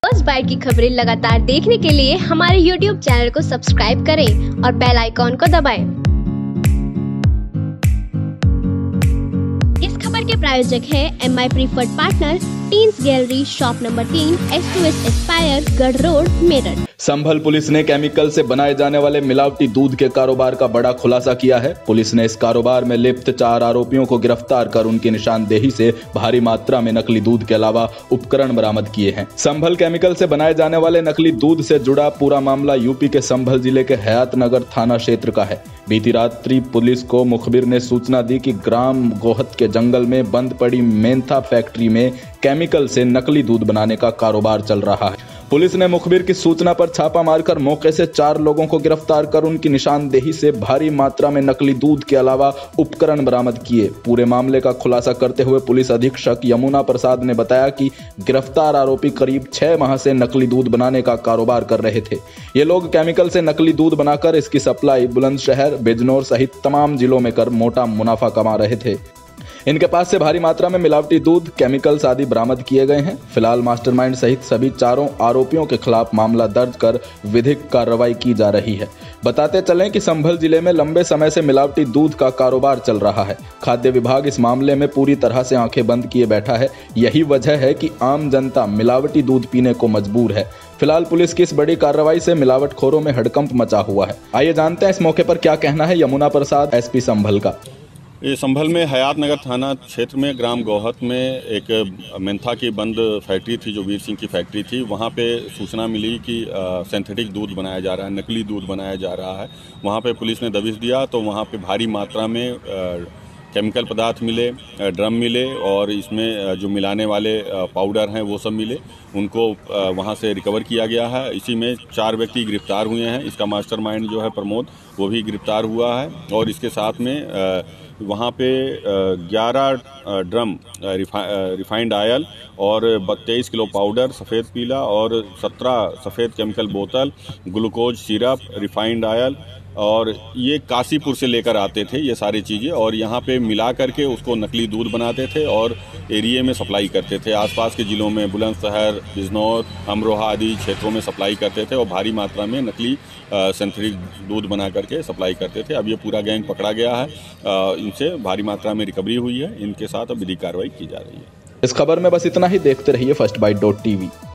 First bite की खबरें लगातार देखने के लिए हमारे YouTube चैनल को सब्सक्राइब करें और बेल आइकॉन को दबाएं। इस खबर के प्रायोजक है MI preferred partner, teens gallery, shop number 3, S2S एस्पायर, गढ़ रोड, मेरठ। संभल पुलिस ने केमिकल से बनाए जाने वाले मिलावटी दूध के कारोबार का बड़ा खुलासा किया है। पुलिस ने इस कारोबार में लिप्त 4 आरोपियों को गिरफ्तार कर उनकी निशानदेही से भारी मात्रा में नकली दूध के अलावा उपकरण बरामद किए हैं। संभल केमिकल से बनाए जाने वाले नकली दूध से जुड़ा पूरा मामला यूपी के संभल जिले के हयातनगर थाना क्षेत्र का है। बीती रात्रि पुलिस को मुखबिर ने सूचना दी कि ग्राम गोहत के जंगल में बंद पड़ी मेंथा फैक्ट्री में केमिकल से नकली दूध बनाने का कारोबार चल रहा है। पुलिस ने मुखबिर की सूचना पर छापा मारकर मौके से 4 लोगों को गिरफ्तार कर उनकी निशानदेही से भारी मात्रा में नकली दूध के अलावा उपकरण बरामद किए। पूरे मामले का खुलासा करते हुए पुलिस अधीक्षक यमुना प्रसाद ने बताया कि गिरफ्तार आरोपी करीब 6 माह से नकली दूध बनाने का कारोबार कर रहे थे। ये लोग केमिकल से नकली दूध बनाकर इसकी सप्लाई बुलंदशहर, बिजनौर सहित तमाम जिलों में कर मोटा मुनाफा कमा रहे थे। इनके पास से भारी मात्रा में मिलावटी दूध, केमिकल्स आदि बरामद किए गए हैं। फिलहाल मास्टरमाइंड सहित सभी 4 आरोपियों के खिलाफ मामला दर्ज कर विधिक कार्रवाई की जा रही है। बताते चलें कि संभल जिले में लंबे समय से मिलावटी दूध का कारोबार चल रहा है। खाद्य विभाग इस मामले में पूरी तरह से आंखें बंद किए बैठा है। यही वजह है कि आम जनता मिलावटी दूध पीने को मजबूर है। फिलहाल पुलिस की इस बड़ी कार्रवाई से मिलावटखोरों में हड़कंप मचा हुआ है। आइए जानते हैं इस मौके पर क्या कहना है यमुना प्रसाद, SP संभल का। ये संभल में हयातनगर थाना क्षेत्र में ग्राम गोहत में एक मेंथा की बंद फैक्ट्री थी, जो वीर सिंह की फैक्ट्री थी। वहाँ पे सूचना मिली कि सिंथेटिक दूध बनाया जा रहा है, नकली दूध बनाया जा रहा है। वहाँ पे पुलिस ने दबिश दिया तो वहाँ पे भारी मात्रा में केमिकल पदार्थ मिले, ड्रम मिले और इसमें जो मिलाने वाले पाउडर हैं वो सब मिले। उनको वहाँ से रिकवर किया गया है। इसी में 4 व्यक्ति गिरफ्तार हुए हैं। इसका मास्टरमाइंड जो है प्रमोद, वो भी गिरफ्तार हुआ है। और इसके साथ में वहाँ पे 11 ड्रम रिफाइंड ऑयल और 23 किलो पाउडर सफ़ेद पीला और 17 सफ़ेद केमिकल बोतल, ग्लूकोज सिरप, रिफाइंड ऑयल और ये काशीपुर से लेकर आते थे ये सारी चीज़ें, और यहाँ पे मिला करके उसको नकली दूध बनाते थे और एरिया में सप्लाई करते थे। आसपास के ज़िलों में बुलंदशहर, बिजनौर, अमरोहा आदि क्षेत्रों में सप्लाई करते थे और भारी मात्रा में नकली सिंथेटिक दूध बना करके सप्लाई करते थे। अब ये पूरा गैंग पकड़ा गया है। इनसे भारी मात्रा में रिकवरी हुई है। इनके साथ अब विधिक कार्रवाई की जा रही है। इस खबर में बस इतना ही। देखते रहिए फर्स्ट बाइट.tv।